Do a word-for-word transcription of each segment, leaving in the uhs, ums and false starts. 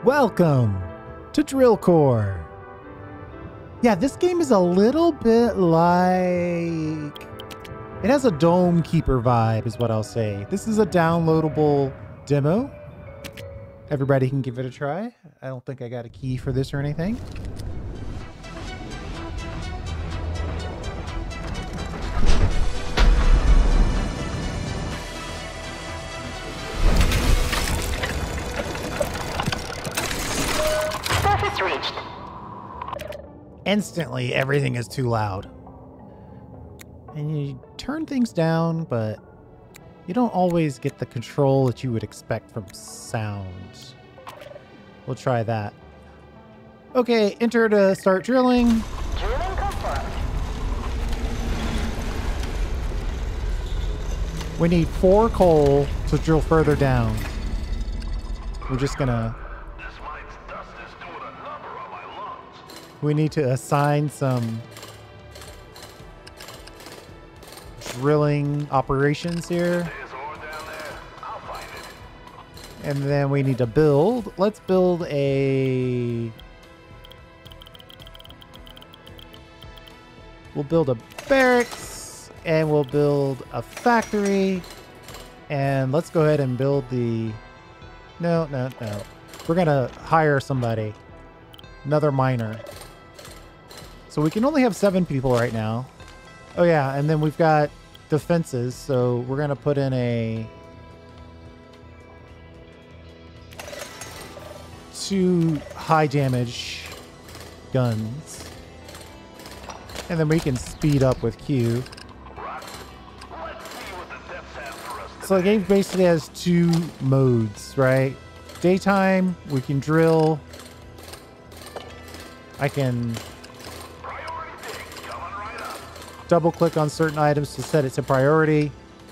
Welcome to Drill Core. Yeah, this game is a little bit like... It has a Dome Keeper vibe is what I'll say. This is a downloadable demo. Everybody can give it a try. I don't think I got a key for this or anything. Surface reached. Instantly, everything is too loud. And you turn things down, but you don't always get the control that you would expect from sound. We'll try that. Okay, enter to start drilling. Drilling confirmed. We need four coal to drill further down. We're just gonna... This mine's dust is doing a number on my lungs. We need to assign some drilling operations here. There's ore down there. I'll find it. And then we need to build. Let's build a... We'll build a barracks and we'll build a factory. And let's go ahead and build the... No, no, no. We're going to hire somebody. Another miner. So we can only have seven people right now. Oh yeah, and then we've got defenses. So we're going to put in a... two high damage guns. And then we can speed up with Q. Let's see what the depths have for us. So the game basically has two modes, right? Daytime, we can drill. I can Priority dig coming right up. double click on certain items to set it to priority.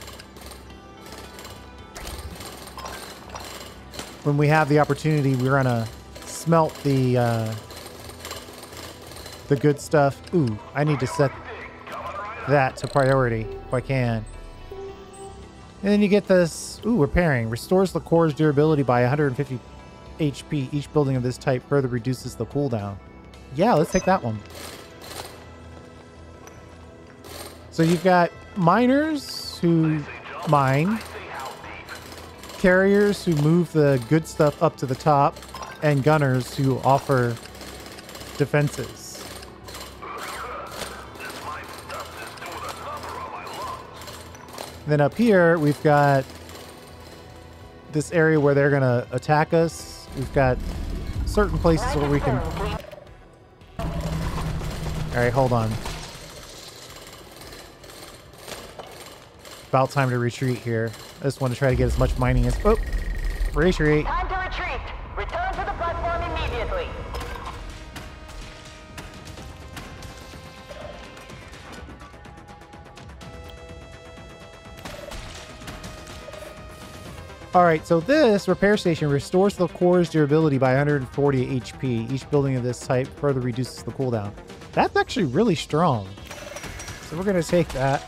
When we have the opportunity, we're gonna smelt the uh, the good stuff. Ooh, I need to set that to priority if I can. And then you get this, ooh, repairing. Restores the core's durability by one hundred fifty H P. Each building of this type further reduces the cooldown. Yeah, let's take that one. So you've got miners who mine, carriers who move the good stuff up to the top, and gunners who offer defenses. Then up here, we've got this area where they're going to attack us. We've got certain places where we can... All right, hold on. About time to retreat here. I just want to try to get as much mining as... Oh, retreat. Time to retreat. Return to the platform immediately. All right, so this repair station restores the core's durability by one hundred forty H P. Each building of this type further reduces the cooldown. That's actually really strong. So we're going to take that.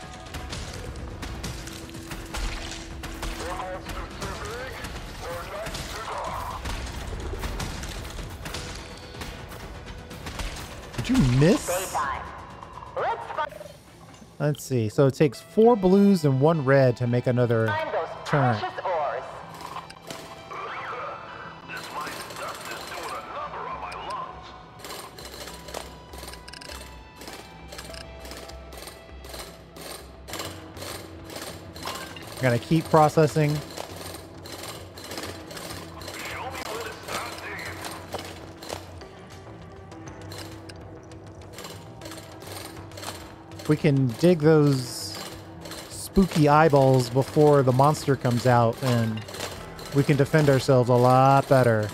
Did you miss? Daytime. Let's find, Let's see. So it takes four blues and one red to make another find those turn. precious ores. This mine's dust is doing a number on my lungs. I'm going to keep processing. Show me where to start digging. We can dig those spooky eyeballs before the monster comes out, and we can defend ourselves a lot better.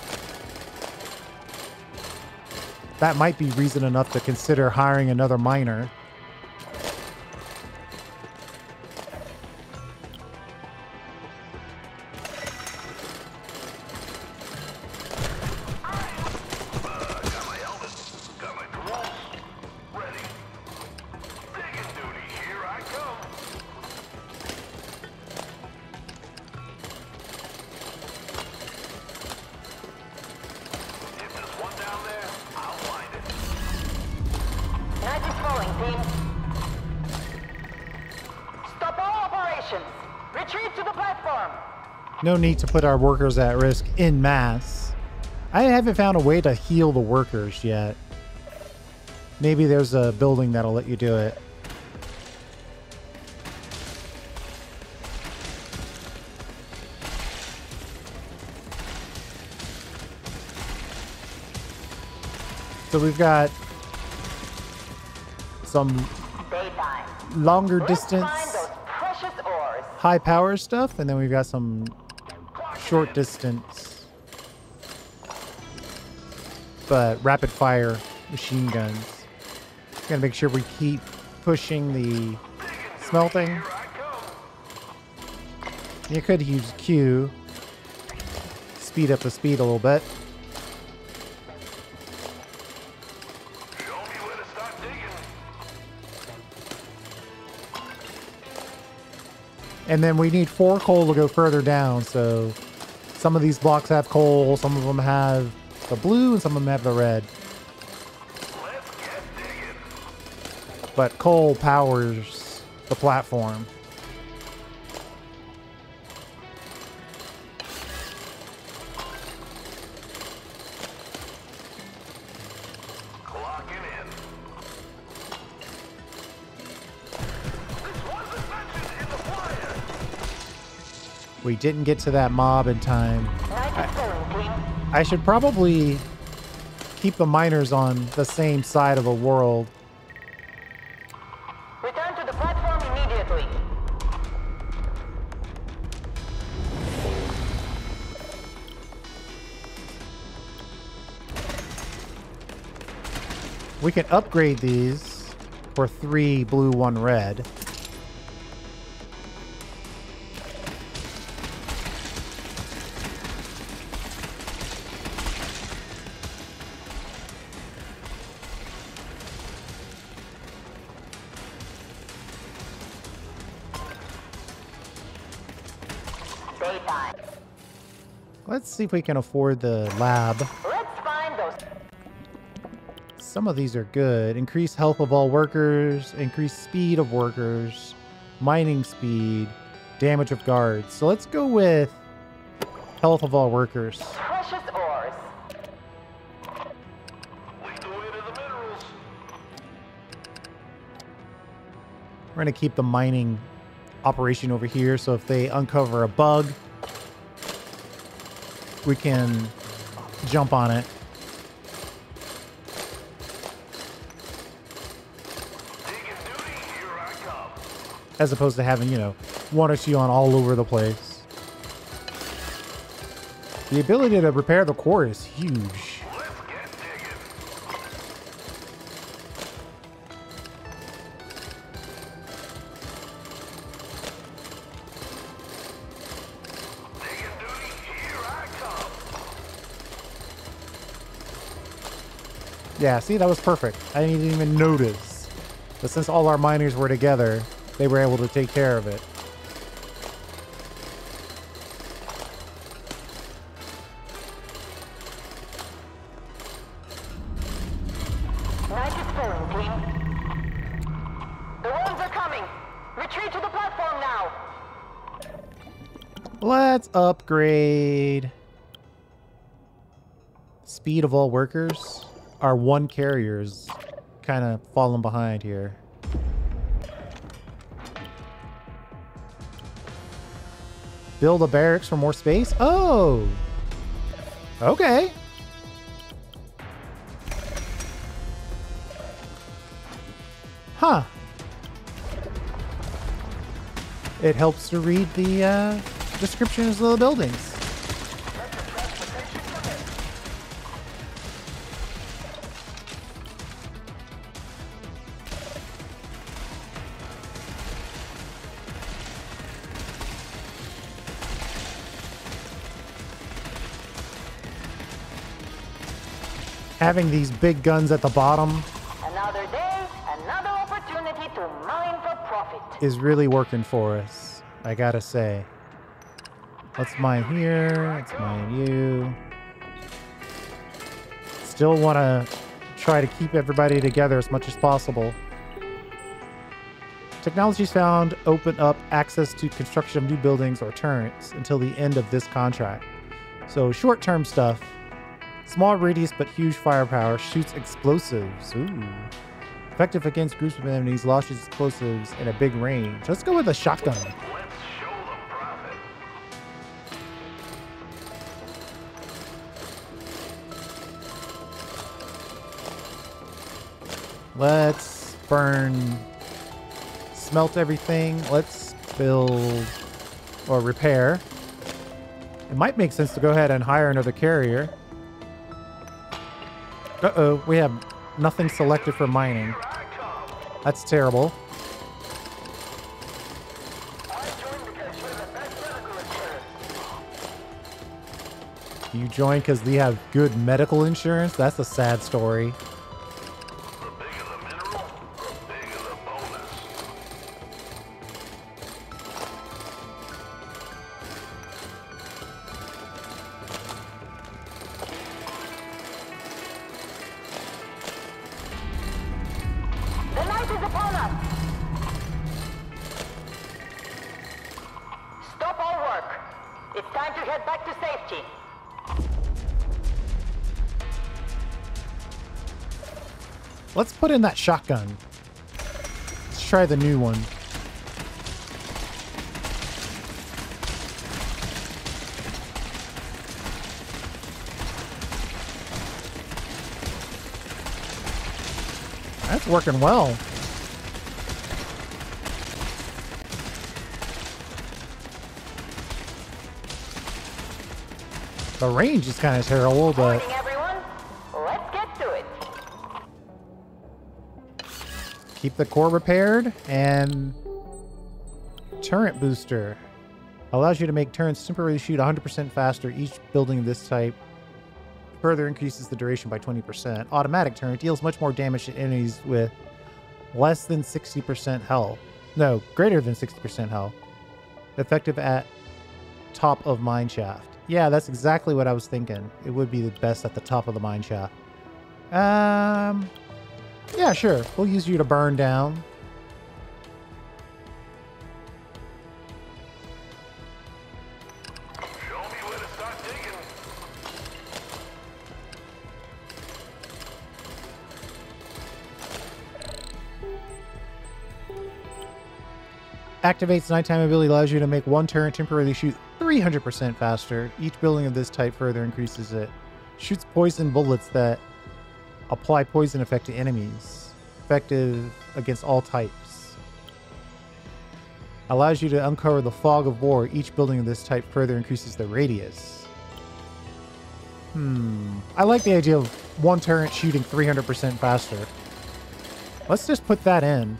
That might be reason enough to consider hiring another miner. Got my helmet. Got my tools. Ready. Digging duty. Here I come. No need to put our workers at risk en masse. I haven't found a way to heal the workers yet. Maybe there's a building that'll let you do it. So we've got some Daytime. longer Let's distance, find those precious ores. high power stuff, and then we've got some short distance, but rapid fire machine guns. Gotta make sure we keep pushing the smelting. You could use Q, speed up the speed a little bit. Show me where to start digging. And then we need four coal to go further down, so some of these blocks have coal, some of them have the blue, and some of them have the red. Let's get digging. But coal powers the platform. Clocking in. This wasn't mentioned in the flyer. We didn't get to that mob in time. Nice going, team. I should probably keep the miners on the same side of a world. Return to the platform immediately. We can upgrade these for three blue, one red. Daytime. Let's see if we can afford the lab. Let's find those. Some of these are good. Increase health of all workers, increase speed of workers, mining speed, damage of guards. So let's go with health of all workers. Precious ores. Lead the way to the minerals. We're going to keep the mining operation over here, so if they uncover a bug, we can jump on it. Digging duty, here I come. As opposed to having, you know, one or two on all over the place. The ability to repair the core is huge. Let's get digging. Digging duty, here I come. Yeah, see, that was perfect. I didn't even notice. But since all our miners were together, they were able to take care of it. Night is falling, team. The wolves are coming. Retreat to the platform now. Let's upgrade. Speed of all workers. Our one carrier's kind of falling behind here. Build a barracks for more space? Oh! Okay. Huh. It helps to read the uh, descriptions of the buildings. Having these big guns at the bottom Another day, another opportunity to mine for profit. is really working for us, I gotta say. Let's mine here, let's mine you. Still want to try to keep everybody together as much as possible. Technologies found open up access to construction of new buildings or turrets until the end of this contract. So short-term stuff. Small radius but huge firepower. Shoots explosives. Ooh. Effective against groups of enemies. Launches explosives in a big range. Let's go with a shotgun. Let's show them profit. Let's burn... Smelt everything. Let's build or repair. It might make sense to go ahead and hire another carrier. Uh-oh, we have nothing selected for mining. That's terrible. You join because they have good medical insurance? That's a sad story. The bigger the mineral, the bigger the bonus. The night is upon us. Stop all work. It's time to head back to safety. Let's put in that shotgun. Let's try the new one. That's working well. The range is kind of terrible, but Morning, everyone. Let's get to it. keep the core repaired. And turret booster allows you to make turrets temporarily shoot one hundred percent faster. Each building of this type further increases the duration by twenty percent. Automatic turret deals much more damage to enemies with less than sixty percent health. No, greater than sixty percent health. Effective at top of mine shaft. Yeah, that's exactly what I was thinking. It would be the best at the top of the mine shaft. Um, yeah, sure. We'll use you to burn down. Show me where to start digging. Activates nighttime ability, allows you to make one turret temporarily shoot three hundred percent faster. Each building of this type further increases it. Shoots poison bullets that apply poison effect to enemies. Effective against all types. Allows you to uncover the fog of war. Each building of this type further increases the radius. Hmm. I like the idea of one turret shooting three hundred percent faster. Let's just put that in.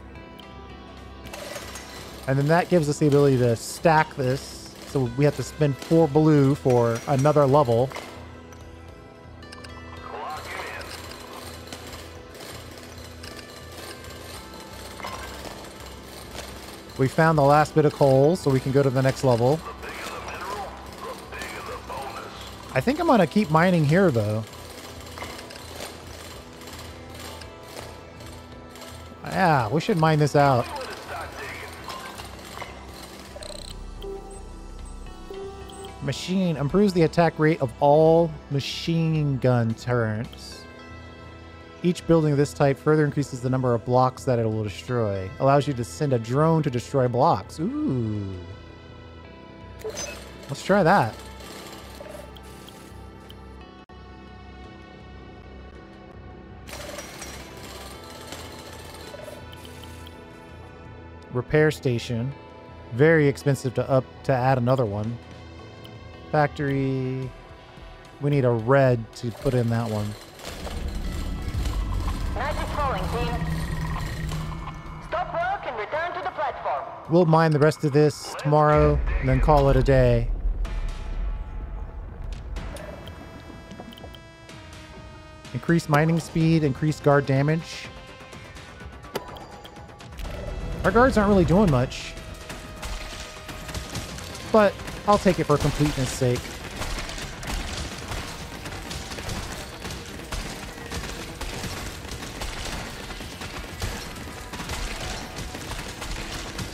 And then that gives us the ability to stack this. So we have to spend four blue for another level. Clock it in. We found the last bit of coal, so we can go to the next level. The bigger the mineral, the bigger the bonus. I think I'm going to keep mining here, though. Yeah, we should mine this out. Where to start digging. Machine improves the attack rate of all machine gun turrets. Each building of this type further increases the number of blocks that it will destroy. Allows you to send a drone to destroy blocks. Ooh. Let's try that. Repair station. Very expensive to up to add another one. Factory. We need a red to put in that one. Night is falling, team. Stop work and return to the platform. We'll mine the rest of this tomorrow and then call it a day. Increase mining speed, increase guard damage. Our guards aren't really doing much, but I'll take it for completeness sake.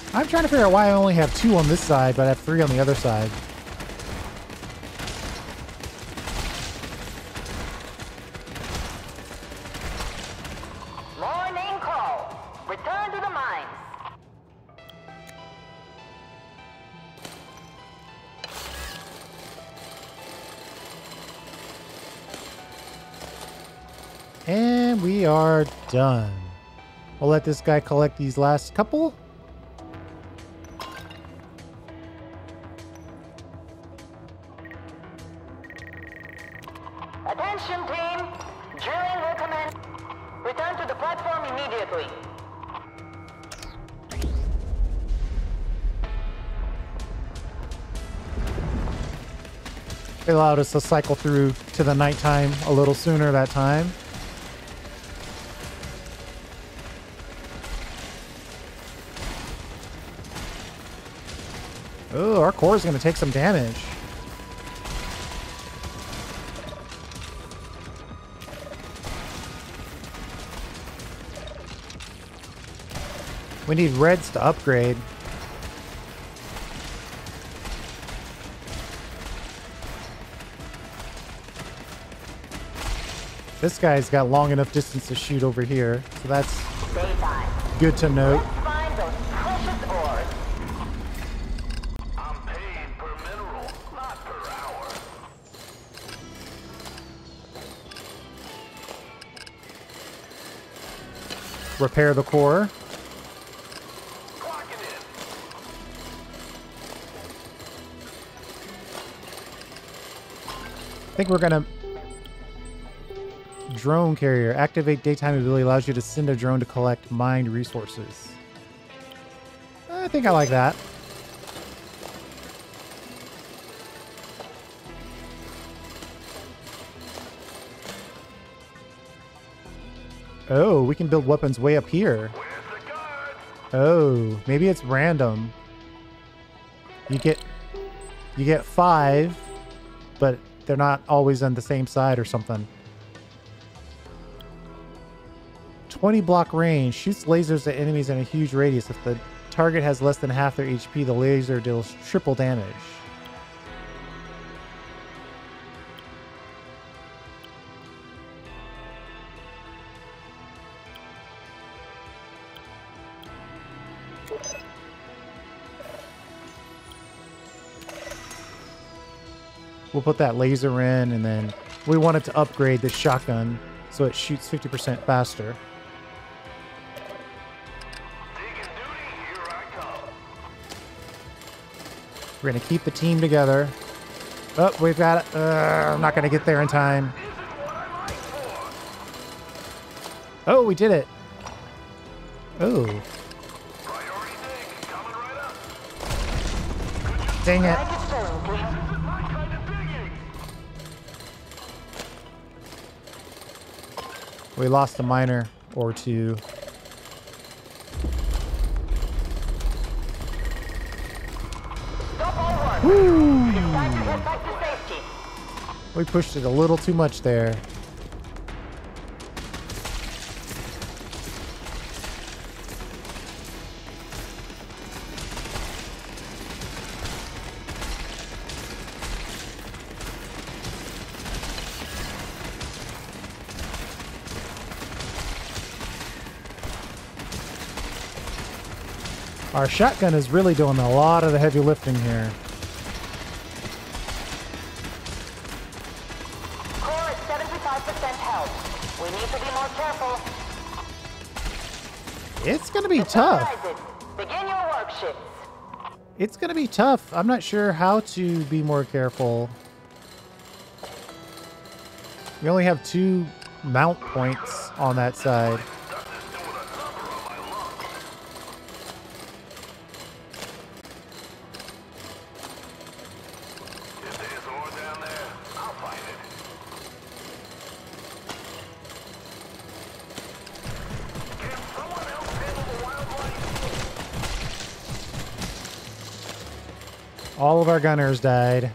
I'm trying to figure out why I only have two on this side, but I have three on the other side. Morning call. Return to the mines. And we are done. We'll let this guy collect these last couple. Attention team. Drilling will commence. Return to the platform immediately. It allowed us to cycle through to the nighttime a little sooner that time. Oh, our core is going to take some damage. We need reds to upgrade. This guy's got long enough distance to shoot over here, so that's Daytime. good to note. Let's find those precious ores. I'm paid per mineral, not per hour. Repair the core. Clocking in. I think we're gonna... Drone carrier. Activate daytime ability allows you to send a drone to collect mined resources. I think I like that. Oh, we can build weapons way up here. Where's the guard? Oh, maybe it's random. You get you get five, but they're not always on the same side or something. twenty block range. Shoots lasers at enemies in a huge radius. If the target has less than half their H P, the laser deals triple damage. We'll put that laser in, and then we wanted to upgrade the shotgun so it shoots fifty percent faster. Digging duty, here I come. We're going to keep the team together. Oh, we've got it. Uh, I'm not going to get there in time. Isn't what I like for. Oh, we did it. Oh, Priority dig, coming right up. dang it. Like it's filling, team. This is my kind of digging. We lost a miner or two. Stop all work. Woo! It's time to head back to safety. We pushed it a little too much there. Our shotgun is really doing a lot of the heavy lifting here. Core is seventy-five percent health. We need to be more careful. It's going to be tough. Supervise it. Begin your work shifts. It's going to be tough. I'm not sure how to be more careful. We only have two mount points on that side. Done this doing a number on my lungs. If there's ore down there, I'll find it. Can someone else handle the wildlife? All of our gunners died.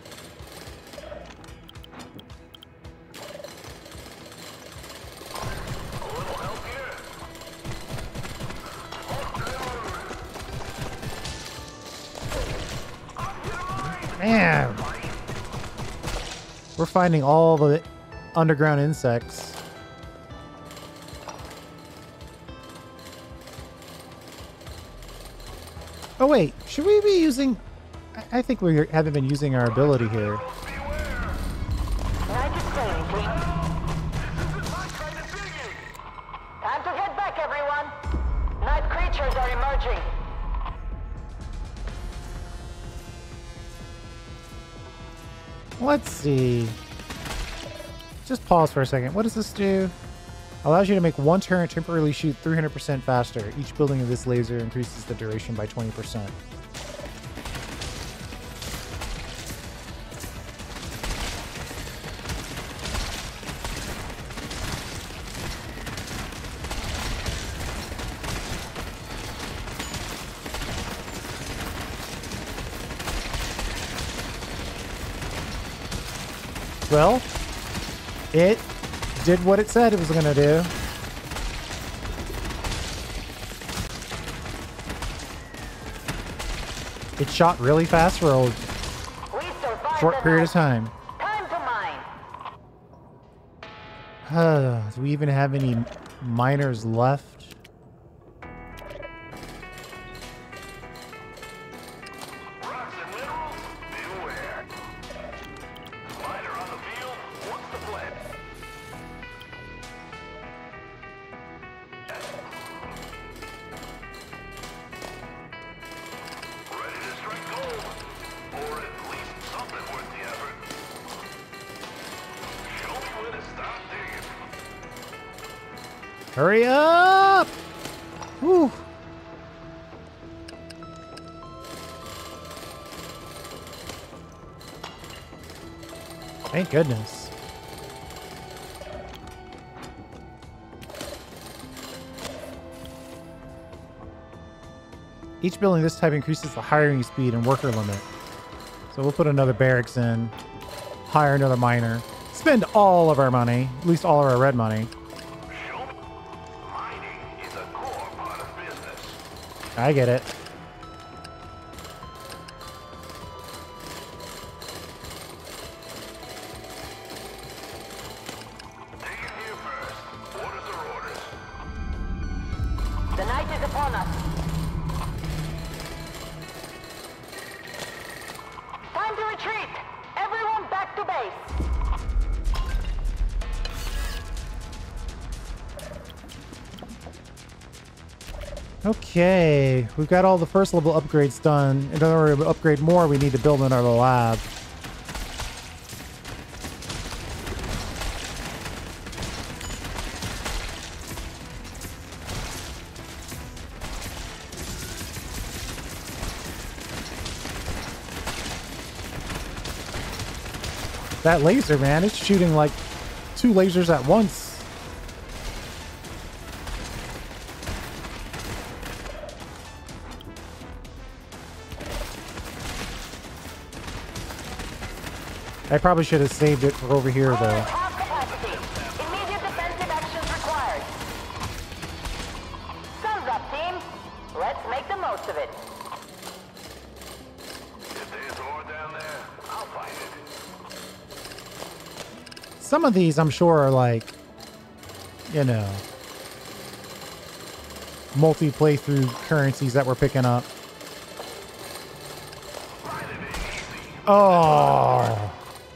A little help here. We're finding all the underground insects. Oh wait, should we be using... I, I think we haven't been using our ability here. Night is clearing, team. Time to head back, everyone. Night creatures are emerging. Let's see. Just pause for a second. What does this do? Allows you to make one turret temporarily shoot three hundred percent faster. Each building of this laser increases the duration by twenty percent. Well, it did what it said it was going to do. It shot really fast for a We survived short the period night. of time. Time to mine. Uh, do we even have any miners left? Rocks and minerals, beware. Miner on the field, what's the plan? Ready to strike gold, or at least something worth the effort. Show me where to start digging. Hurry up! Whew. Thank goodness. Each building of this type increases the hiring speed and worker limit. So we'll put another barracks in, hire another miner, spend all of our money, at least all of our red money. Show me. Mining is a core part of business. I get it. Digging here first. Orders are orders. The night is upon us. Time to retreat. Everyone back to base. Okay, we've got all the first level upgrades done. In order to upgrade more, we need to build another lab. That laser, man, it's shooting like two lasers at once. I probably should have saved it for over here, All though. at half capacity. Immediate defensive actions required. Sun's up, team. Let's make the most of it. If there's ore down there, I'll find it. Some of these, I'm sure, are like, you know, multi-playthrough currencies that we're picking up. Oh.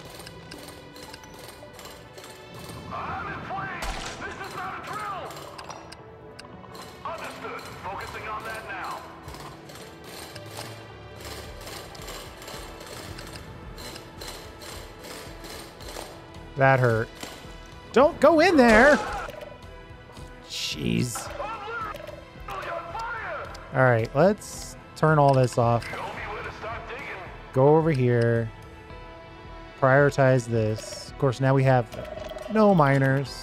I'm in flames! This is not a drill! Understood. Focusing on that now. That hurt. Don't go in there! Jeez. Alright, let's turn all this off. Show me where to start digging. Go over here. Prioritize this. Of course, now we have no miners.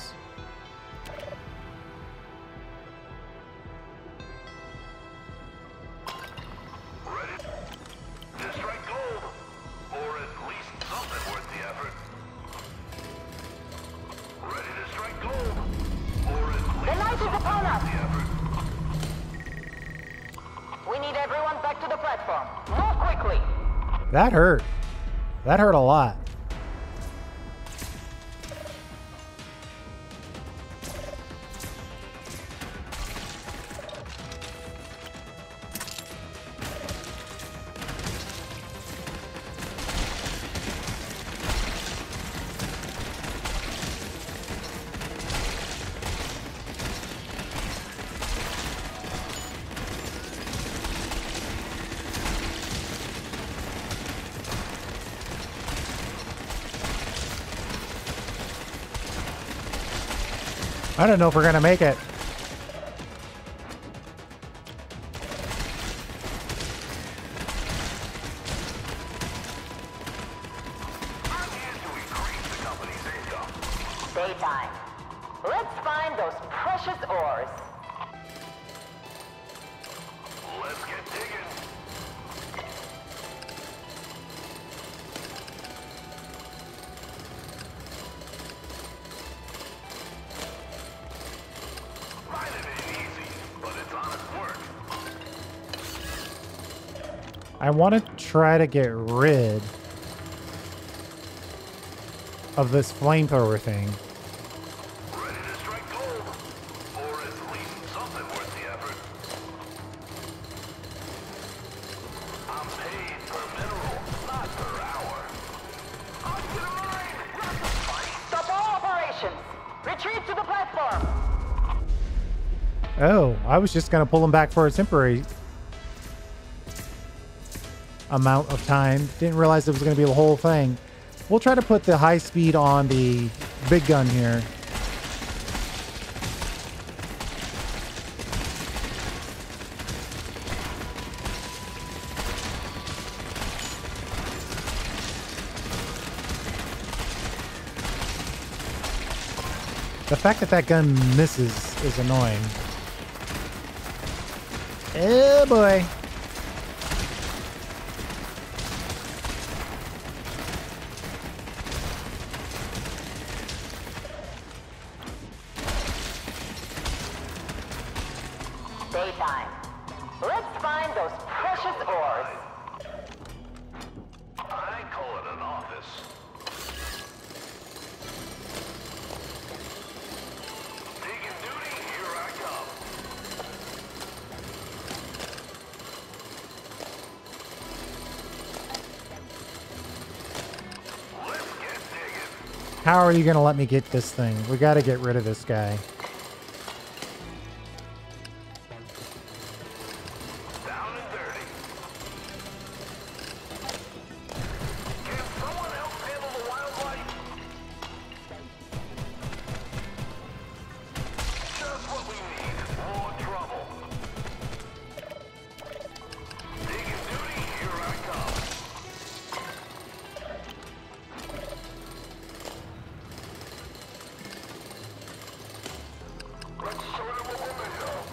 Ready to strike gold, or at least something worth the effort. Ready to strike gold, or at least The night is upon us. the effort. We need everyone back to the platform. Move quickly. That hurt. That hurt a lot. I don't know if we're gonna make it. I'm here to increase the company's income. Daytime. Let's find those precious ores. Let's get digging. Mining ain't easy, but it's honest work. I want to try to get rid of this flamethrower thing. Ready to strike gold, or at least something worth the effort. I'm paid per mineral, not per hour. On to the mine! Not to fight! Stop all operations. Retreat to the platform. Oh, I was just going to pull them back for a temporary amount of time. Didn't realize it was going to be the whole thing. We'll try to put the high speed on the big gun here. The fact that that gun misses is annoying. Oh boy. Daytime. Let's find those precious ores. I call it an office. Digging duty, here I come. Let's get digging. How are you going to let me get this thing? We got to get rid of this guy. Down and dirty. Can someone else handle the wildlife? Just what we need. More trouble. Digging duty, here I come. Let's show them what we're made of.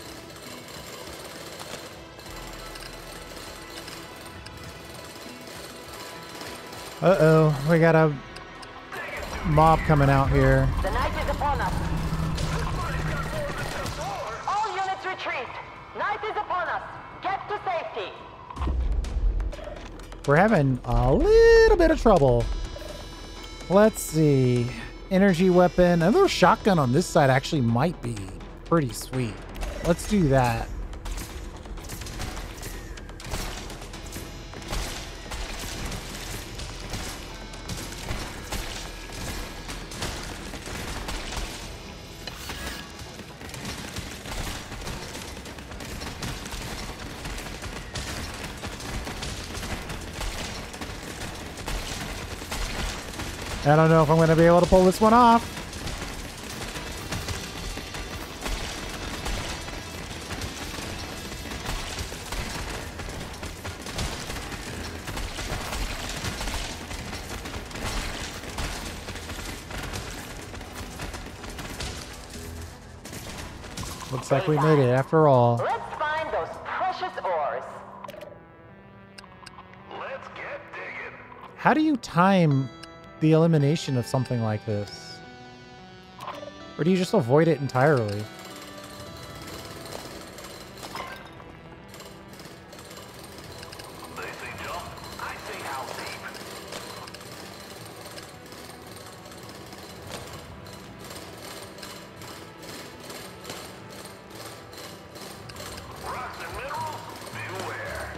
Uh-oh, we got a mob coming out here. The night is upon us. All units retreat. Night is upon us. Get to safety. We're having a little bit of trouble. Let's see. Energy weapon. Another shotgun on this side actually might be pretty sweet. Let's do that. I don't know if I'm going to be able to pull this one off. Looks like we made it after all. Let's find those precious ores. Let's get digging. How do you time the elimination of something like this? Or do you just avoid it entirely? They say jump, I say how deep. Rocks and minerals, beware.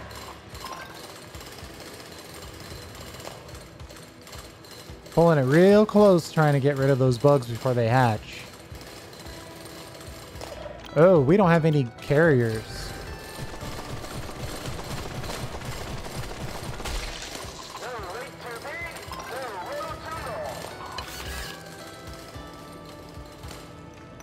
Pulling it real close, trying to get rid of those bugs before they hatch. Oh, we don't have any carriers. They're way too big, they're way too long.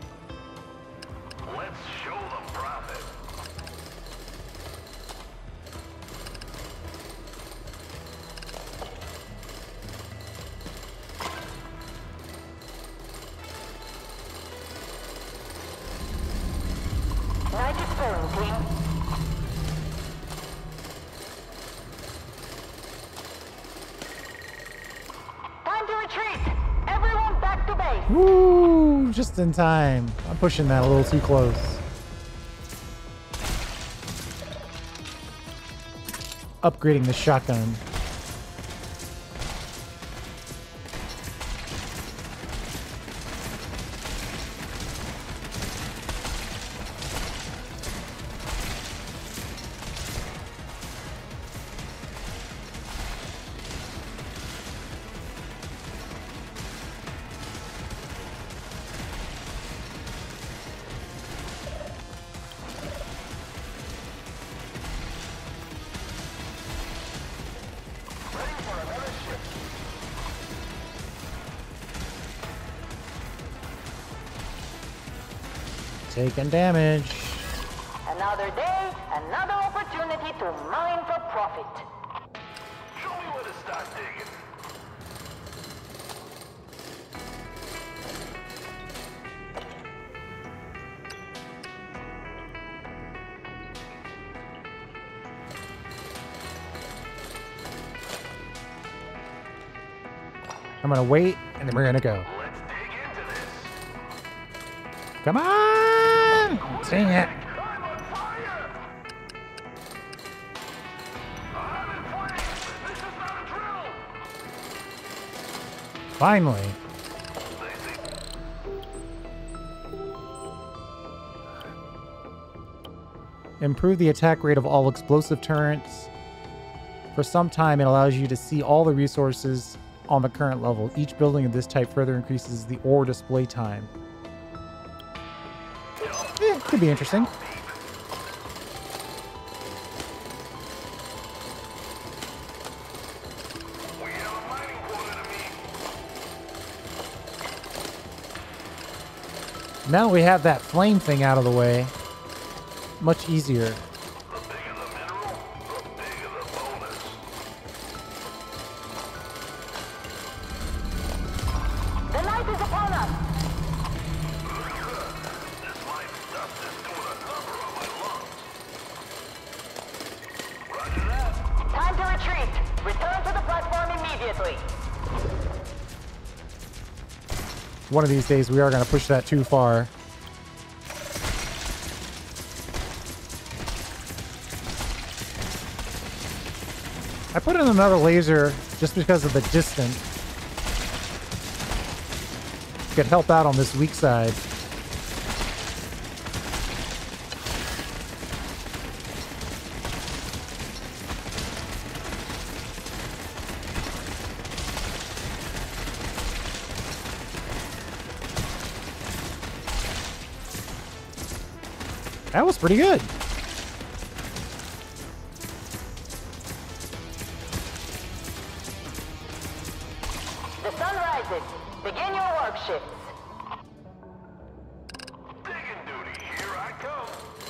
place. Woo! Just in time. I'm pushing that a little too close. Upgrading the shotgun. Taking damage. Another day, another opportunity to mine for profit. Show me where to start digging. I'm gonna wait, and then we're gonna go. Let's dig into this. Come on! Dang it. I'm on fire! I'm in flames! This is not a drill! Finally. Improve the attack rate of all explosive turrets. For some time, it allows you to see all the resources on the current level. Each building of this type further increases the ore display time. Eh, could be interesting. We have a mining quota to meet. Now we have that flame thing out of the way. Much easier. The bigger the mineral, the bigger the bonus. The night is upon us. This life dust is doing a number on my lungs. Roger that. Time to retreat. Return to the platform immediately. One of these days we are going to push that too far. I put in another laser just because of the distance. Could help out on this weak side. That was pretty good. The sun rises. Begin your work shifts. Digging duty, here I come.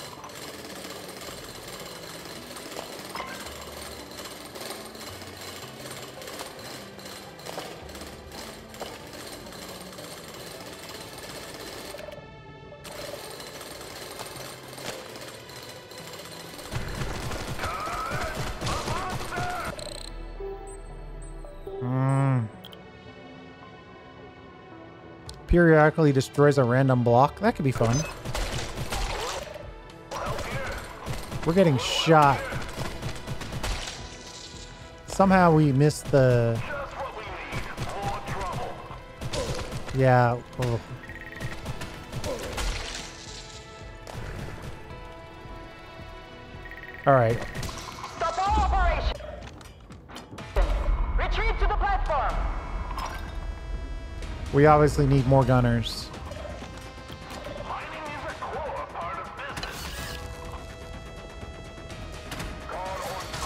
Mm. Periodically destroys a random block. That could be fun. We're getting shot. Somehow we missed the... Just what we need. More trouble. Yeah. Oh. All right. Stop all operations. Retreat to the platform. We obviously need more gunners. Mining is a core part of business. God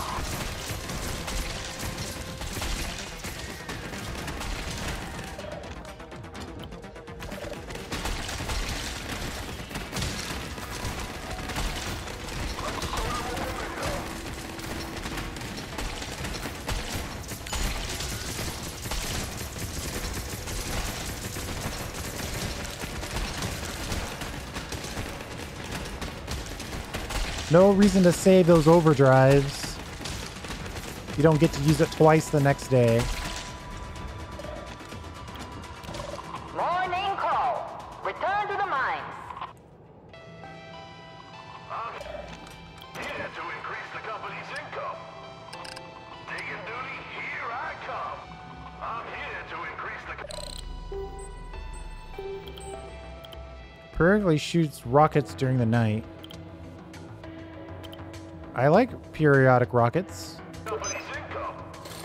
No reason to save those overdrives. You don't get to use it twice the next day. More Return to the mines. I'm here to increase the company's income. Digging duty, here I come. I'm here to increase the... Periodically shoots rockets during the night. I like periodic rockets. company's income.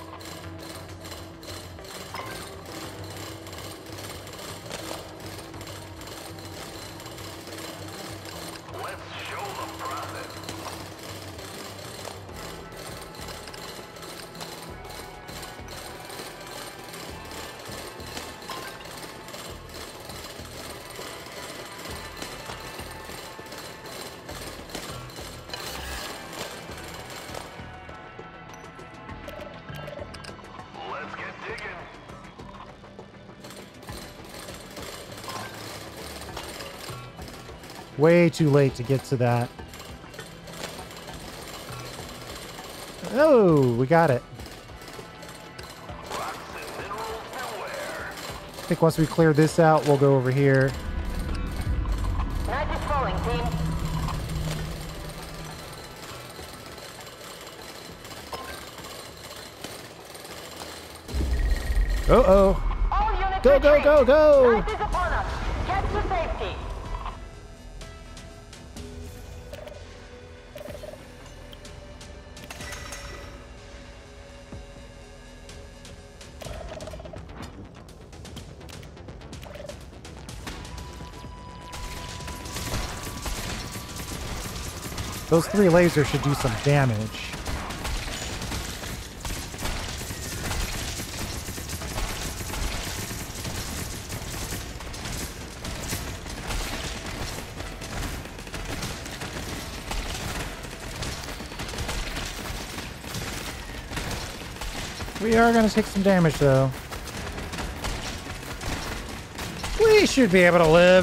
Let's show them profit. Let's get digging. Way too late to get to that. Oh, we got it. Rocks and minerals beware. I think once we clear this out, we'll go over here. Night is falling, team. Uh-oh. All units Go, go, retreat. go, go! Night is upon us. Get to safety. Those three lasers should do some damage. We are going to take some damage, though. We should be able to live.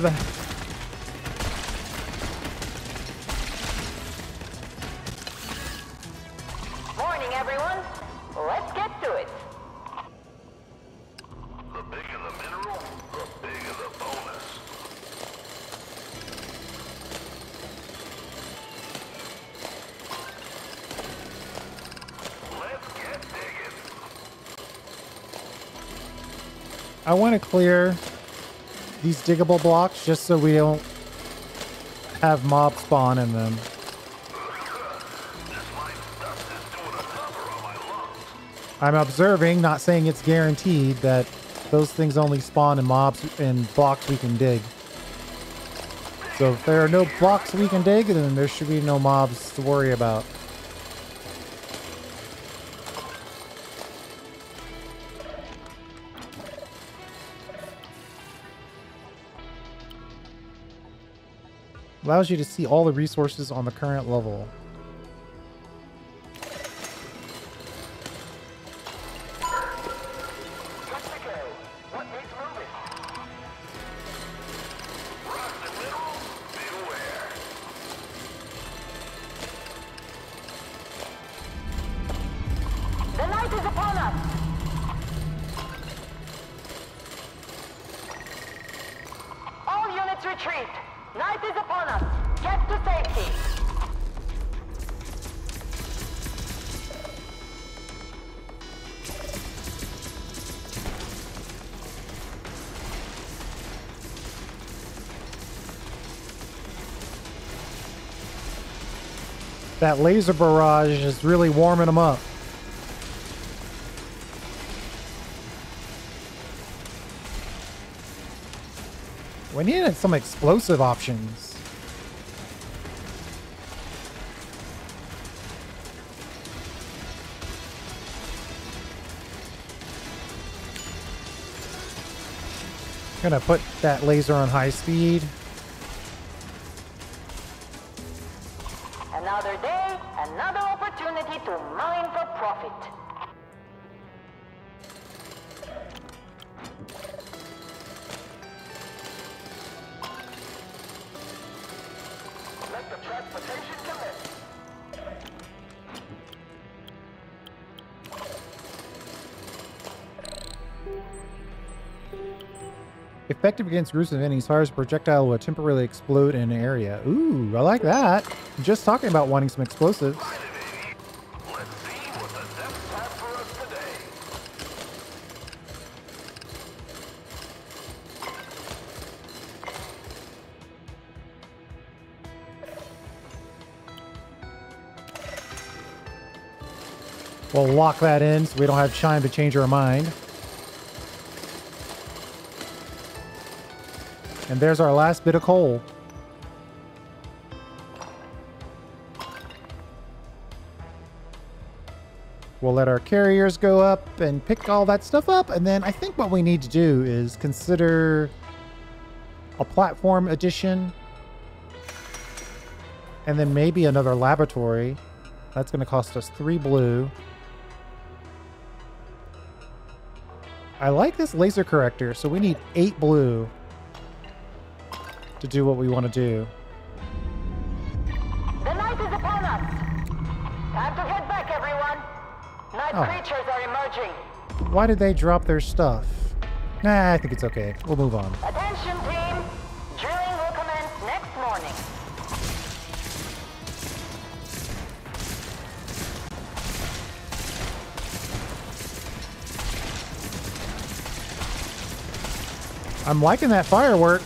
Morning, everyone. Let's get to it. The bigger the mineral, the bigger the bonus. Let's get digging. I want to clear these diggable blocks just so we don't have mob spawn in them. This mine dust is doing a number on my lungs. I'm observing, not saying it's guaranteed, that those things only spawn in mobs in blocks we can dig. So if there are no blocks we can dig, then there should be no mobs to worry about. Allows you to see all the resources on the current level. Good to go. What needs moving? Rocks and minerals, beware. The night is upon us. All units retreat. Night is upon us. Get to safety. That laser barrage is really warming them up. We needed some explosive options. Gonna put that laser on high speed. Another day, another opportunity to mine for profit. Let the transportation commence. Effective against groups of enemies, fires a projectile will temporarily explode in an area. Ooh, I like that. Just talking about wanting some explosives. Let's see what the depths have for us today. We'll lock that in so we don't have time to change our mind. And there's our last bit of coal. We'll let our carriers go up and pick all that stuff up. And then I think what we need to do is consider a platform addition. And then maybe another laboratory. That's going to cost us three blue. I like this laser corrector, so we need eight blue to do what we want to do. The night is upon us. Time to get back, everyone. Night Oh. creatures are emerging. Why did they drop their stuff? Nah, I think it's okay. We'll move on. Attention, team. Drilling will commence next morning. I'm liking that firework.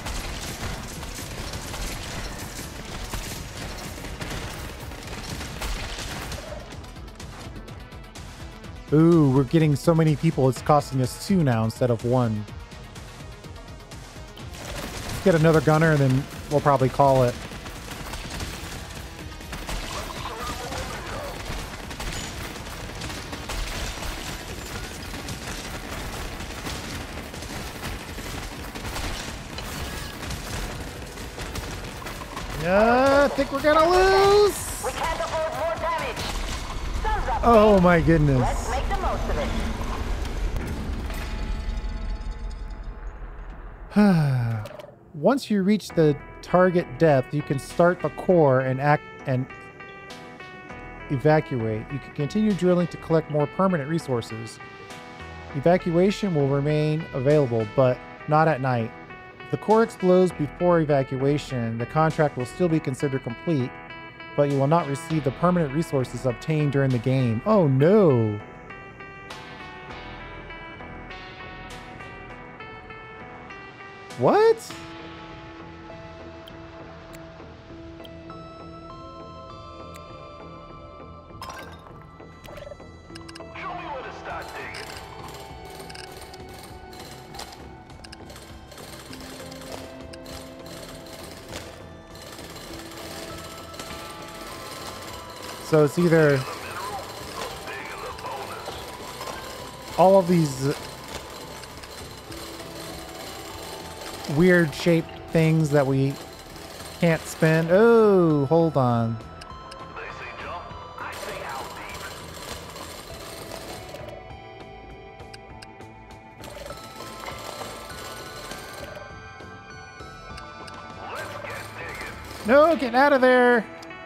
Ooh, we're getting so many people, it's costing us two now instead of one. Let's get another gunner and then we'll probably call it. Uh, I think we're gonna lose. We can't afford more damage. Sun's up. Oh my goodness. Let's make the most of it. Once you reach the target depth, you can start the core and act and evacuate. You can continue drilling to collect more permanent resources. Evacuation will remain available, but not at night. If the core explodes before evacuation, the contract will still be considered complete, but you will not receive the permanent resources obtained during the game. Oh no! What? Show me where to start digging. So it's either all of these weird shaped things that we can't spend. Oh, hold on. They say jump, I say how deep. Let's get digging. No, get out of there.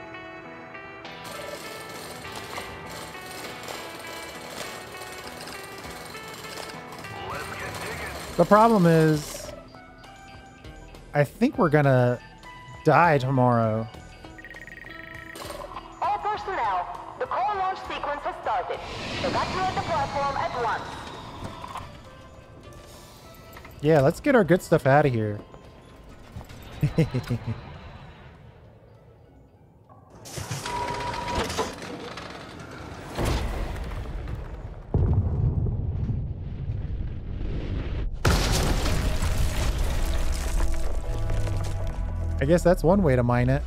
Let's get digging. The problem is, I think we're gonna die tomorrow. All personnel, the core launch sequence has started. Evacuate the platform at once. Yeah, let's get our good stuff out of here. I guess that's one way to mine it.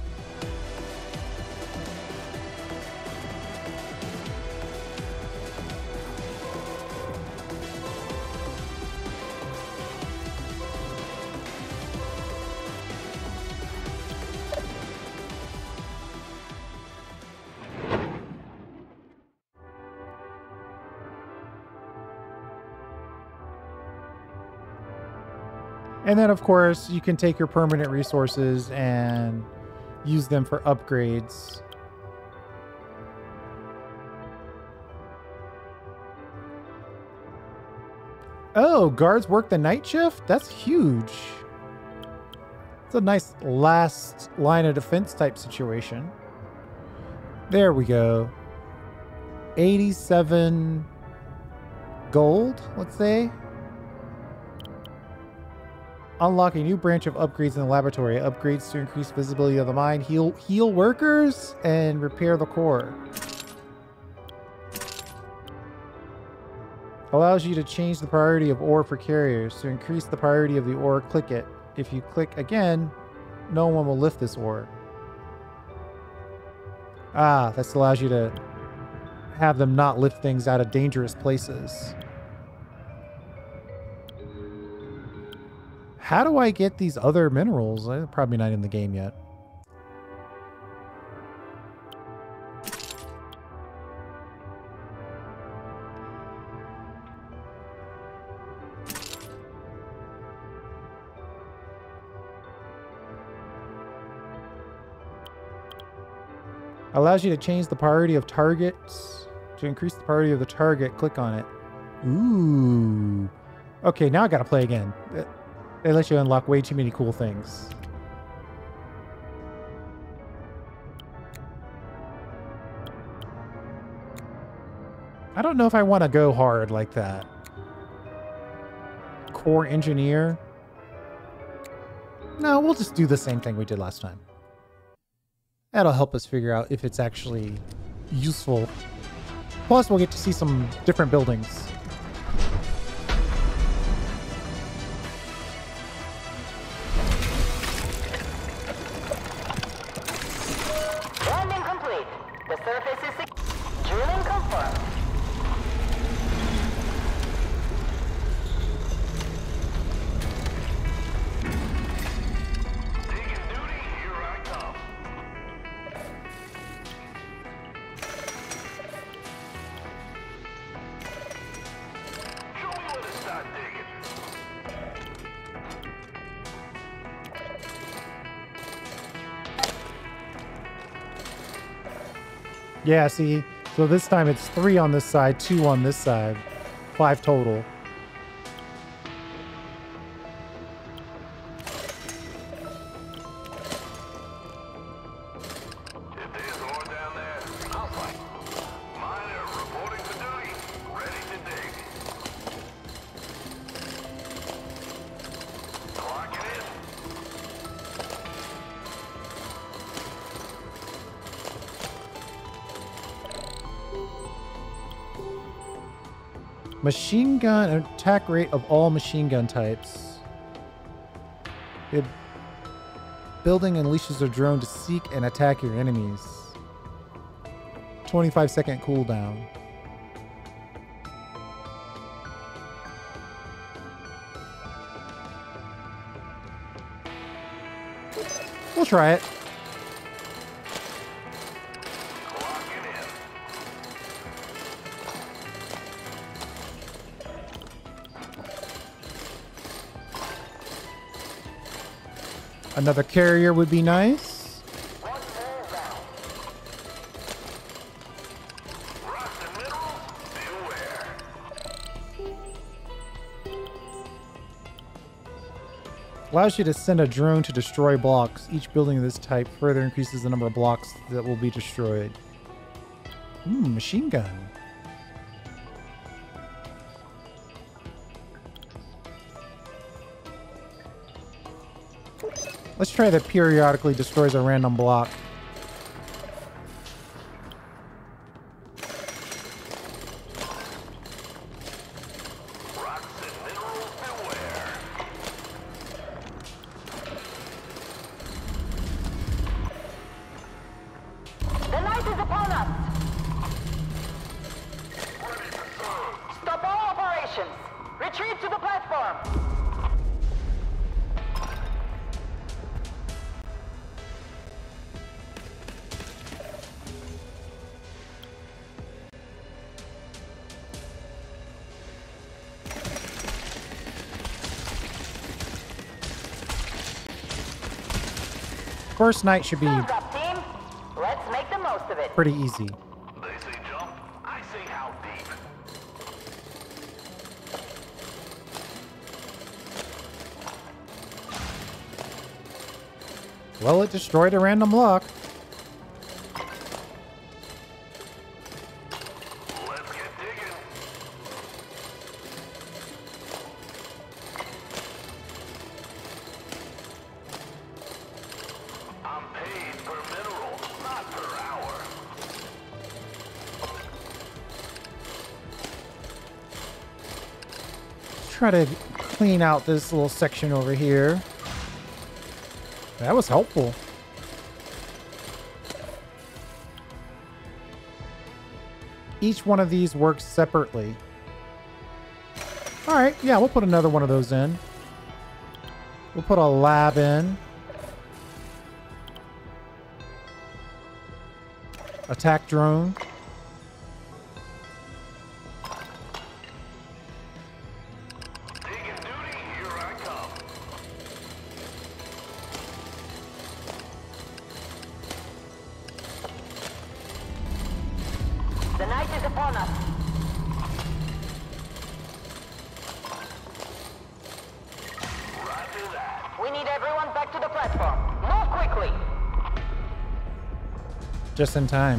And then, of course, you can take your permanent resources and use them for upgrades. Oh, guards work the night shift? That's huge. It's a nice last line of defense type situation. There we go. eighty-seven gold, let's say. Unlock a new branch of upgrades in the laboratory. Upgrades to increase visibility of the mine, heal heal workers, and repair the core. Allows you to change the priority of ore for carriers. To increase the priority of the ore, click it. If you click again, no one will lift this ore. Ah, this allows you to have them not lift things out of dangerous places. How do I get these other minerals? They're probably not in the game yet. Allows you to change the priority of targets. To increase the priority of the target, click on it. Ooh. Okay, now I gotta play again. They let you unlock way too many cool things. I don't know if I want to go hard like that. Core engineer. No, we'll just do the same thing we did last time. That'll help us figure out if it's actually useful. Plus, we'll get to see some different buildings. Landing complete. The surface is secure. Drilling confirmed. Taking duty, here I come. Show me where to start digging. Yeah, see, so this time it's three on this side, two on this side, five total. If there's ore down there, I'll fight. Miner reporting for duty, ready to dig. Clocking in. Machine gun attack rate of all machine gun types. It building unleashes a drone to seek and attack your enemies. twenty-five second cooldown. We'll try it. Clocking in. Another carrier would be nice. One more round. Rocks and minerals, beware. Allows you to send a drone to destroy blocks. Each building of this type further increases the number of blocks that will be destroyed. Hmm, machine gun. Let's try that periodically destroys a random block. Rocks and minerals, beware. The night is upon us. Ready to serve. Stop all operations. Retreat to the platform. First night should be Thumbs up, team. Let's make the most of it. pretty easy. They say jump, I say how deep. Well, it destroyed a random lock. Let's get digging. I'm paid per mineral, not per hour. Try to clean out this little section over here. That was helpful. Each one of these works separately. All right, yeah, we'll put another one of those in. We'll put a lab in. Attack drone. Digging duty, here I come. The night is upon us. Roger that. We need everyone back to the platform. Move quickly. Just in time.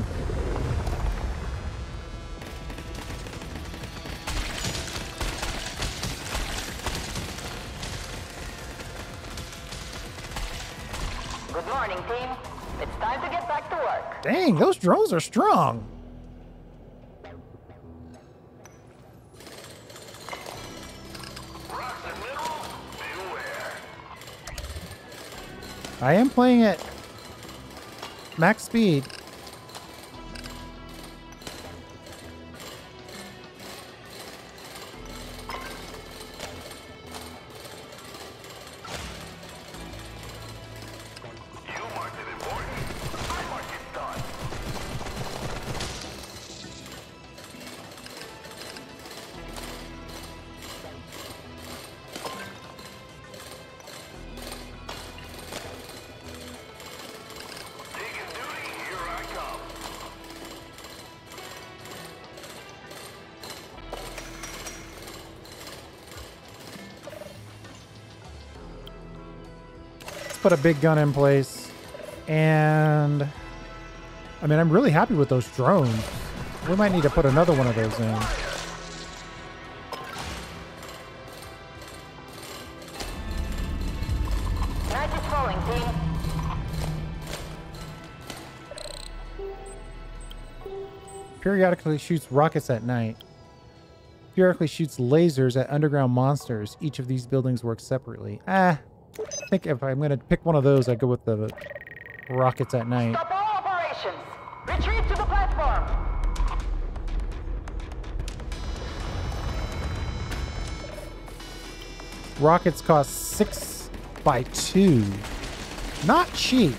Good morning, team. It's time to get back to work. Dang, those drones are strong. Rocks and minerals, beware. I am playing at max speed. You marked it important. I mark it done. Digging duty, here I come. Let's put a big gun in place. And I mean, I'm really happy with those drones. We might need to put another one of those in. Night is falling, team. Periodically shoots rockets at night. Periodically shoots lasers at underground monsters. Each of these buildings works separately. Ah, I think if I'm going to pick one of those, I'd go with the rockets at night. Stop all operations. Retreat to the platform. Rockets cost six by two. Not cheap.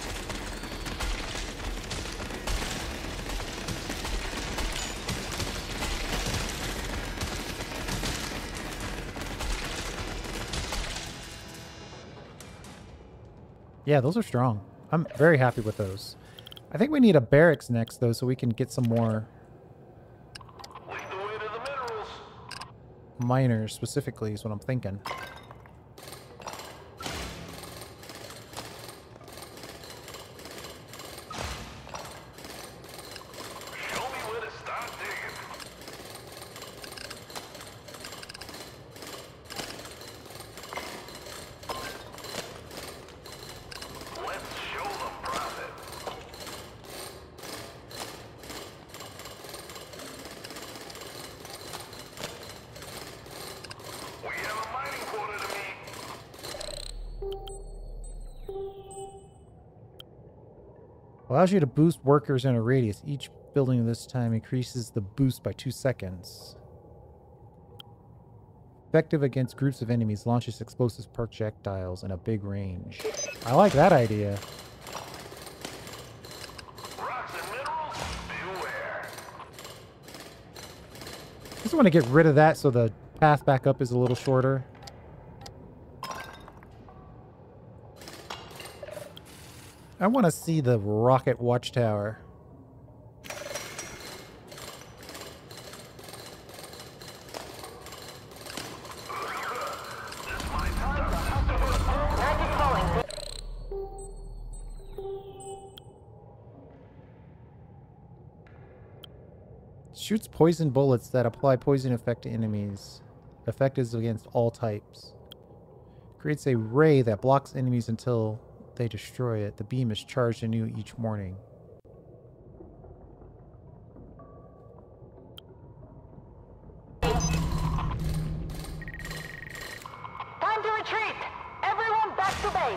Yeah, those are strong. I'm very happy with those. I think we need a barracks next, though, so we can get some more Lead the way to the minerals. miners, specifically, is what I'm thinking. Show me where to start digging. Let's show them profit. We have a mining quota to meet. Allows you to boost workers in a radius. Each building this time increases the boost by two seconds. Effective against groups of enemies. Launches explosive projectiles in a big range. I like that idea. Rocks and minerals, beware. Just want to get rid of that so the path back up is a little shorter. I want to see the rocket watchtower. Night is falling, team. Shoots poison bullets that apply poison effect to enemies. Effect is against all types. Creates a ray that blocks enemies until they destroy it. The beam is charged anew each morning. Time to retreat! Everyone back to base!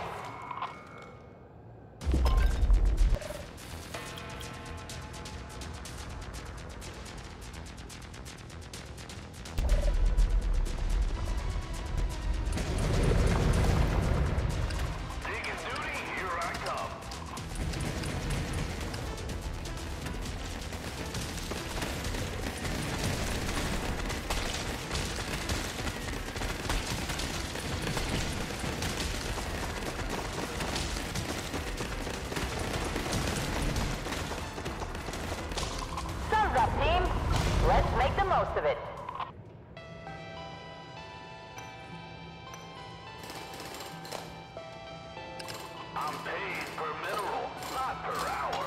Taking duty, here I come. Sun's up, team! Let's make the most of it. I'm paid per mineral, not per hour.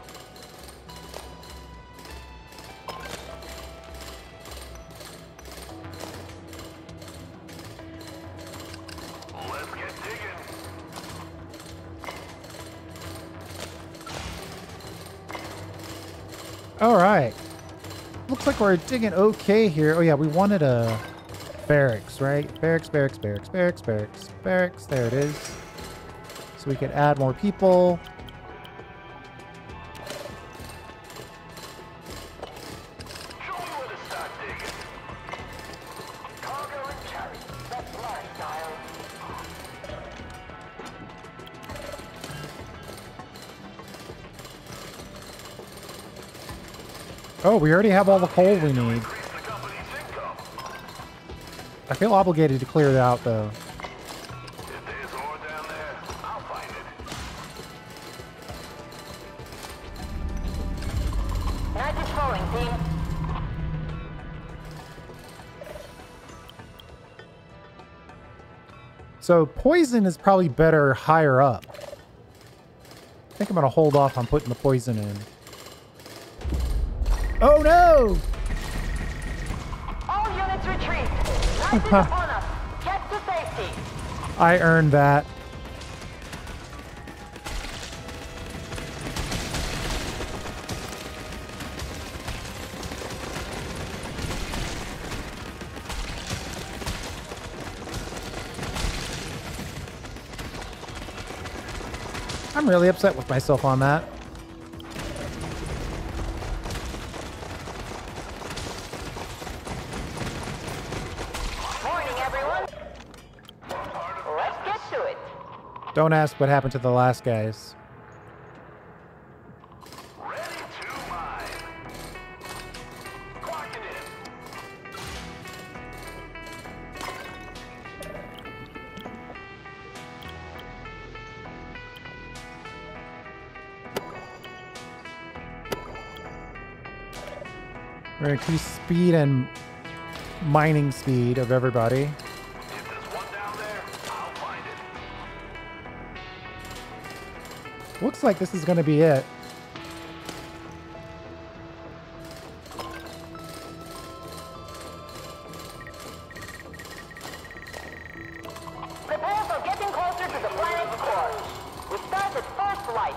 Let's get digging. All right. Looks like we're digging okay here. Oh yeah, we wanted a barracks, right? Barracks, barracks, barracks, barracks, barracks, barracks. There it is. So we could add more people. Show me where to start digging. Cargo and carry. That's my style. Oh, we already have all the coal we need. Increase the company's income. I feel obligated to clear it out though. If there's ore down there, I'll find it. Night is falling, team. So poison is probably better higher up. I think I'm gonna hold off on putting the poison in. Oh no! All units retreat. Night is upon us. Get to safety. I earned that. I'm really upset with myself on that. Morning, everyone. Let's get to it. Don't ask what happened to the last guys. Ready to mine. Clocking in. We're gonna increase speed and mining speed of everybody. If there's one down there, I'll find it. Looks like this is gonna be it. Prepare for getting closer to the planet's core. We start at first light.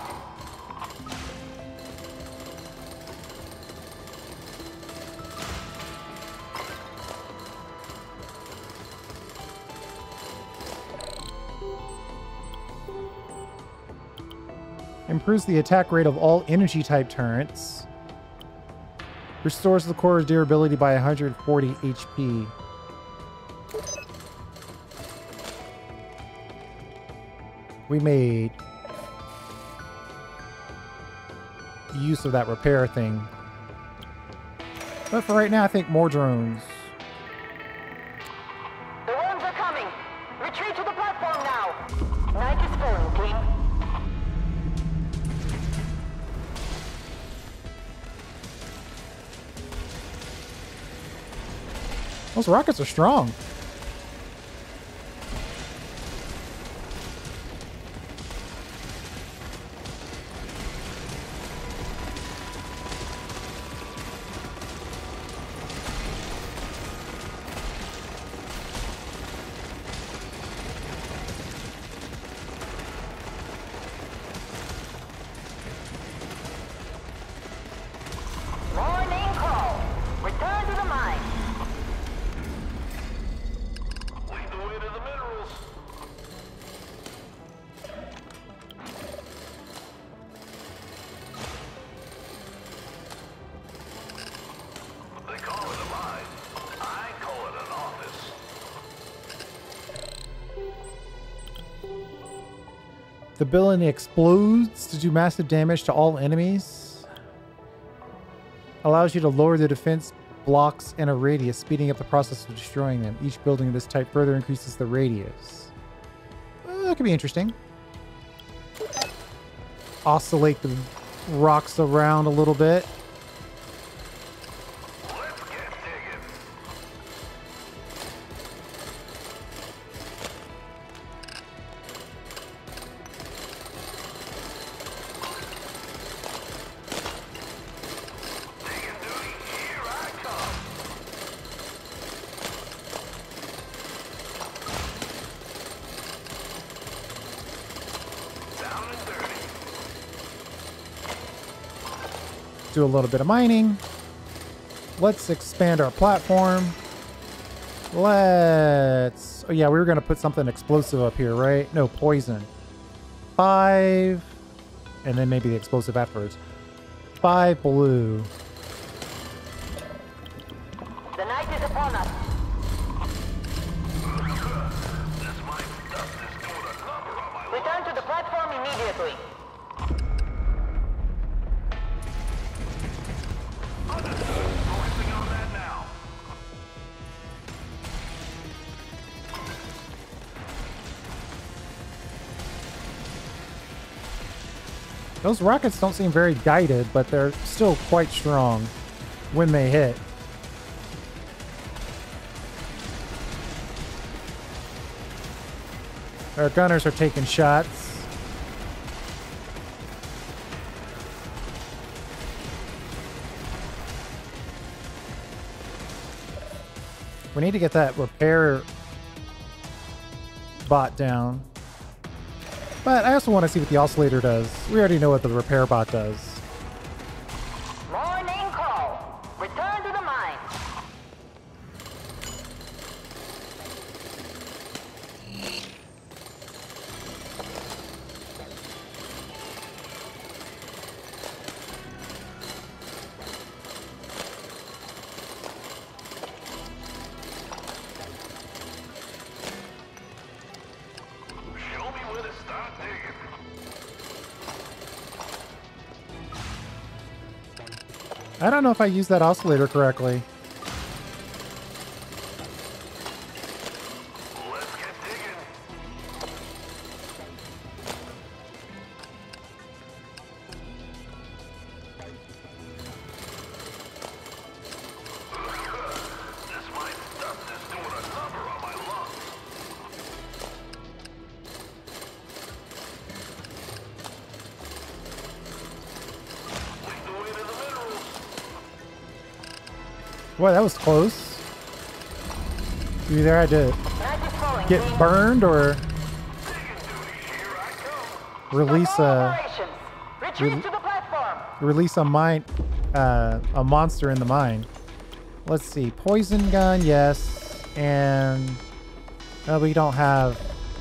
Improves the attack rate of all energy type turrets. Restores the core's durability by one hundred forty H P. We made use of that repair thing. But for right now, I think more drones. The worms are coming. Retreat to the platform now. Night is falling, team. Those rockets are strong. The building explodes to do massive damage to all enemies. Allows you to lower the defense blocks in a radius, speeding up the process of destroying them. Each building of this type further increases the radius. Uh, that could be interesting. Oscillate the rocks around a little bit. Let's get digging. Digging duty, here I come. Down and dirty. Do a little bit of mining. Let's expand our platform. Let's... Oh yeah, we were going to put something explosive up here, right? No, poison. Five. And then maybe the explosive afterwards. Five blue. The night is upon us. This might stuff this doing a number on my Return to the platform immediately. focusing on that now. Those rockets don't seem very guided, but they're still quite strong when they hit. Our gunners are taking shots. We need to get that repair bot down. But I also want to see what the oscillator does. We already know what the repair bot does. Morning call. Return to the mine. Show me where to start digging. I don't know if I used that oscillator correctly. Let's get digging. This might stuff this doing a number on my lungs. Lead the way to the minerals. Boy, that was close. You either had to Night is falling. get team. burned or Digging duty, here I come. release Stop all a operations. Retreat to the platform. release a mine, uh, a monster in the mine. Let's see, poison gun, yes, and uh, we don't have.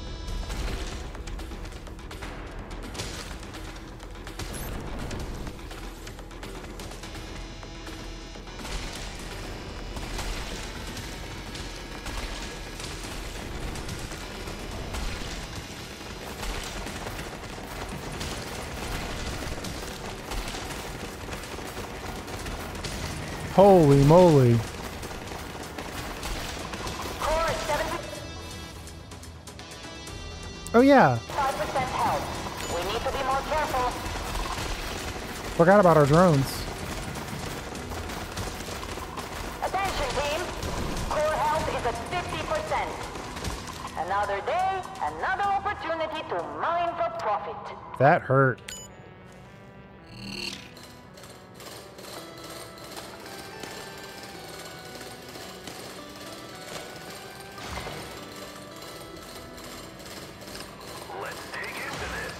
Holy moly. Core is seventy-five Oh yeah, percent health. We need to be more careful. forgot about our drones. Attention, team. Core health is at fifty percent. Another day, another opportunity to mine for profit. That hurt. Let's dig into this.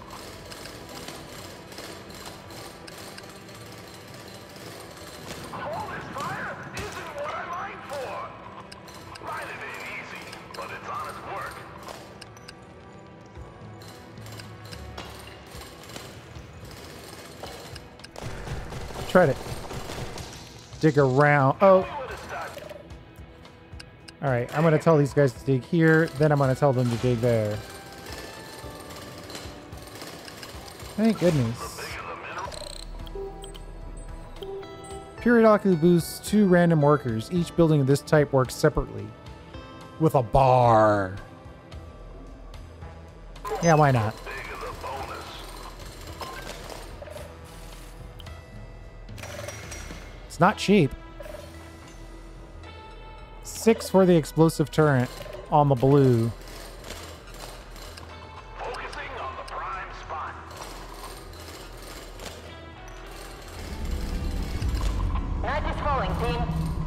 All this fire isn't what I mined for. Mining ain't easy, but it's honest work. Try to dig around. Oh, Where to start? all right. I'm going to tell these guys to dig here. Then I'm going to tell them to dig there. Thank goodness. Periodically boosts two random workers. Each building of this type works separately. With a bar. Yeah, why not? It's not cheap. Six for the explosive turret on the blue. Focusing on the prime spot. Night is falling, team.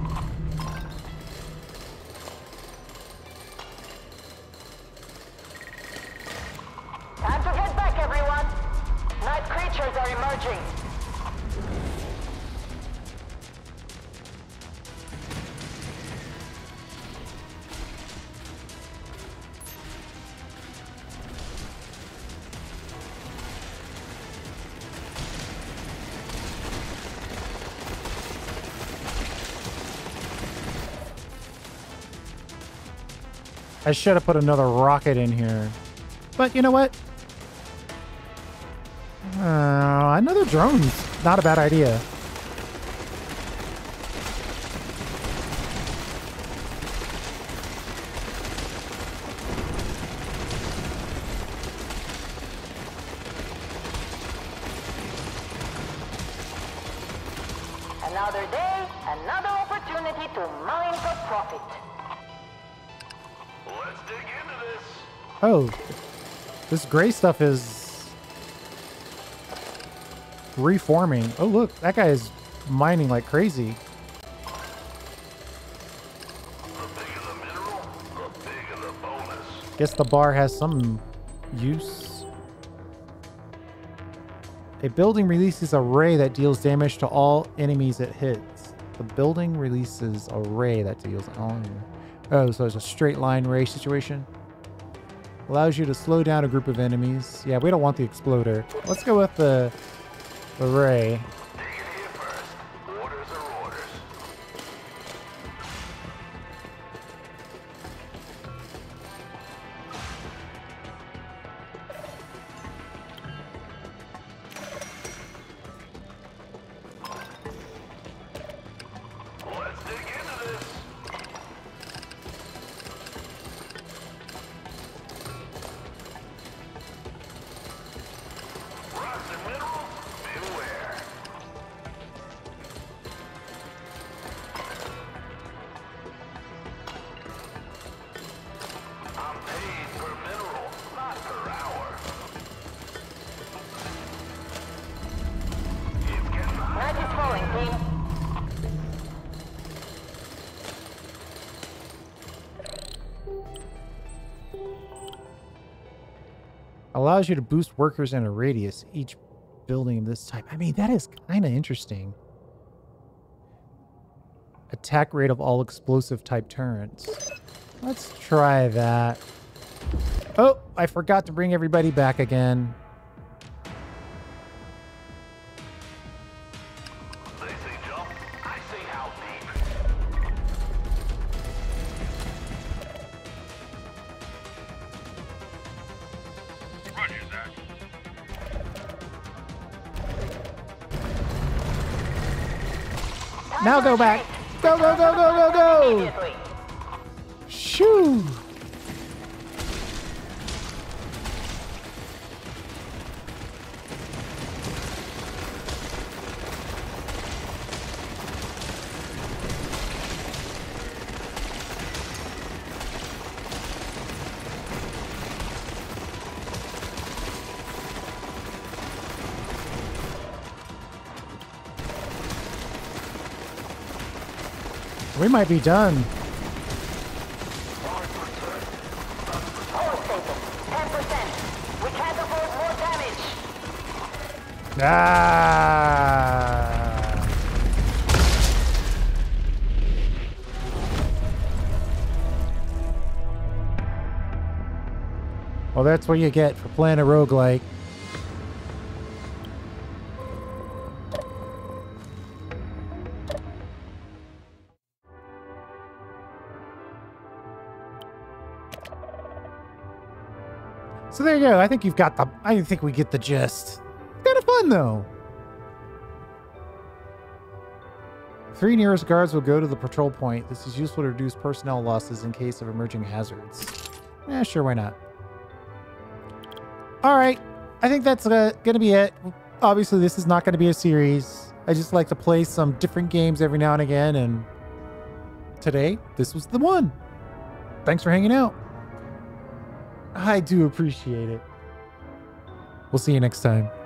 Time to get back, everyone. Night creatures are emerging. I should have put another rocket in here. But you know what? Uh, another drone's not a bad idea. Another day, another opportunity to mine for profit. Let's dig into this. Oh, this gray stuff is reforming. Oh, look, that guy is mining like crazy. The bigger the mineral, the bigger the bonus. Guess the bar has some use. A building releases a ray that deals damage to all enemies it hits. The building releases a ray that deals all enemies. Oh, so it's a straight line ray situation. Allows you to slow down a group of enemies. Yeah, we don't want the exploder. Let's go with the, the ray. Dig it here first. Orders are orders. Let's dig into this. Rocks and minerals, beware. I'm paid per mineral, not per hour. It's getting hot. Night is falling, team. Allows you to boost workers in a radius. Each building of this type. I mean, that is kind of interesting. Attack rate of all explosive type turrets. Let's try that. Oh, I forgot to bring everybody back again. They say jump, I say how deep. Roger that. Now go back. Go, go, go, go, go, go. Immediately. Shoo. We might be done. Power station, ten percent. We can't afford more damage. Ah. Well, that's what you get for playing a roguelike. So there you go. I think you've got the... I think we get the gist. fun, though. Three nearest guards will go to the patrol point. This is useful to reduce personnel losses in case of emerging hazards. Yeah, sure, why not? All right. I think that's uh, going to be it. Obviously, this is not going to be a series. I just like to play some different games every now and again, and today, this was the one. Thanks for hanging out. I do appreciate it. We'll see you next time.